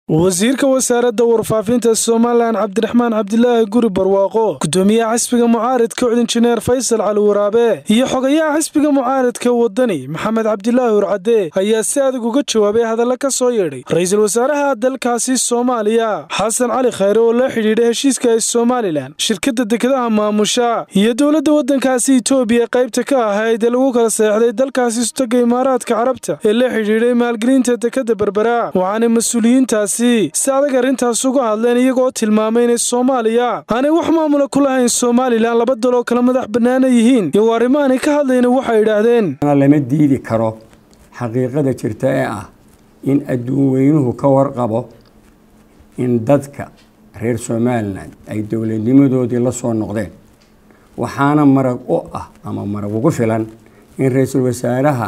wasiirka wasaaradda warfaafinta Soomaaliland Cabdiraxmaan Cabdilaahi Guri Barwaaqo gudoomiyaha xisbiga mucaaradka injineer Faysal Cali Waraabe iyo xogayaha xisbiga mucaaradka wadani Maxamed Cabdilaahi Urcade ayaa si adag uga jawaabay hadallo ka soo yeedhay ra'iisul wasaaraha dalkaasi Soomaaliya Xasan Cali Khayre oo la xiriiray heshiiska ay Soomaaliland shirkadda dekedaha maamusha iyo dawladda waddankaasi Itoobiya qaybta ka ahayd ee lagu kala saxday dalkaasi Istaga Imaaraadka Carabta ee la xiriiray maalgelinta dekedda Berbera waxaana mas'uuliyiintaasi saadaga arintaas uga hadleen iyagoo tilmaamay in Soomaaliya aanay wax maamul ku lahayn Soomaaliland laba dal oo kala madax bannaan yihiin iyo arrimahan ka hadlayna waxay yiraahdeen lama diidi karo xaqiiqada jirta ee ah in adduunyadu ka warqabo in dadka reer Soomaaliland ay dawladnimadoodii la soo noqdeen waxaana marag u ah ama marag ugu filan in ra'iisul wasaaraha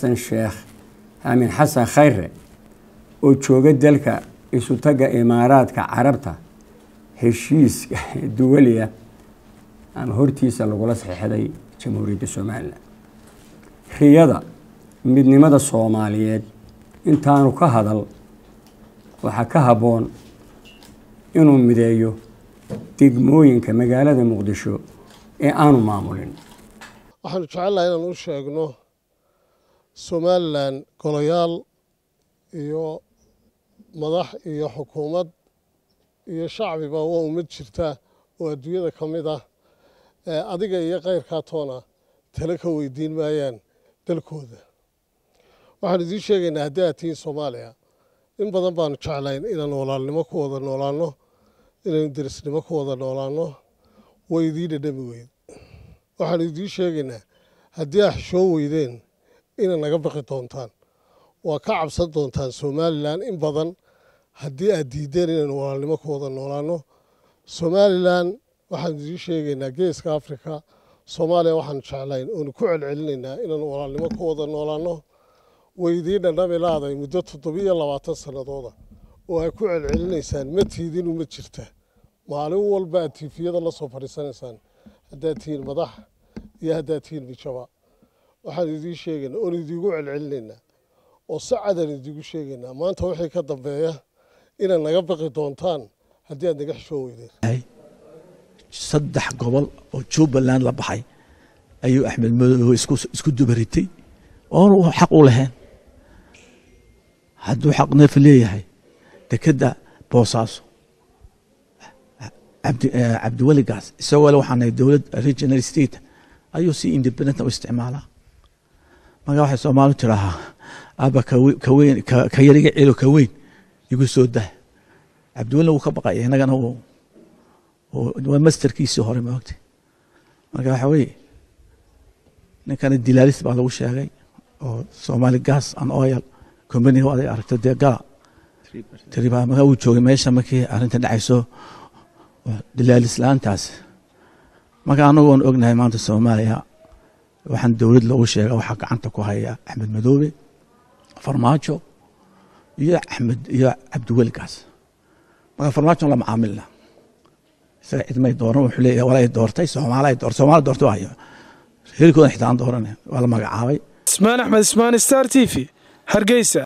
Xasan Khayre oo jooga dalka Istaga Imaaraadka Carabta heshiiska duwaliya ama hortiisa lagu la saxiixday Jamhuuriyadda Soomaaliland riyada midnimada Soomaaliyeed intaanu ka hadal waxa ka haboon inuu mideeyo degmooyinka magaalada Muqdisho ee aanu maamulin waxaan jecelahay inaan u sheegno Soomaaliland golayaal iyo madax iyo xukuumad iyo shacbiba waa umad jirta oo adduunyada kamid ah adiga iyo qayrka toona tala ka weydiin maayaan dalkooda waxaan idin sheegaynaa haddii aad tihiin Soomaaliya in badan baan jeclayn inaan walaalnimo ku wada noolaano inaan derisnimo ku wada noolaano weydiin dhadhami weyd waxaan idin sheegaynaa haddii aad xishoo weydeen inaad naga baqi doontaan waa ka cabsan doontaan Soomaaliland in badan haddii aad diideen inaan walaalnimo ku wada noolaano Soomaaliland waxaan idin sheegaynaa geeska Afrika Soomaaliya waxaan jeclayn oo ku celcelinaynaa inaan walaalnimo ku wada noolaano weydiina dhabilaaday muddo 7 sanadooda oo ay ku celcelinaysaan ma tiidin uma jirta maalin walba tiifiyada la soo fariisanaysaan haddaad tihiin madax iyo haddaad tihiin bijaba waxaan idin sheegaynaa oo idigu celcelinaynaa oo sacadan idigu sheegaynaa maanta wixii ka dambeeya inaad naga baqi doontaan haddii aad naga xishoo weydeen 3 gobol oo Jubbaland la baxay ayuu Axmed Madow isku dubaritay oo xaq u lahayn hadduu xaq neef leeyahay dekedda Boosaaso Cabdi Wali Gaas isagoo waxaan dawlad regional state ayuu si independent u isticmaalaa maga waxa Soomaalidu tiraahdaa aba ka weyn ka yariga cilo ka weyn igu soo dah Cabdi Wali uu ka baqay inagana oo masterkiisa hore ma ogtay maga waxa weey ninkan dilaalis baa lagu sheegay oo Somali Gas and Oil company oo ay aragtay gala tiriba ma uu joogay meesha markii arinta dhacayso dilaalis laantaas maga anagu aan ognahay maanta Soomaaliya waxaan dawlad lagu sheegay waxa gacanta ku haya Axmed Madoobe Farmaajo iyo Axmed iyo Cabdi Wali Gaas maga Farmaajo la macaamilna saacid may dooran wuxuu leeyahay walaa doortay Soomaaliya doorto ayo hilkooda xitaan dooranay wala magacaabay Ismaan Axmed Ismaan Star TV Hargeysa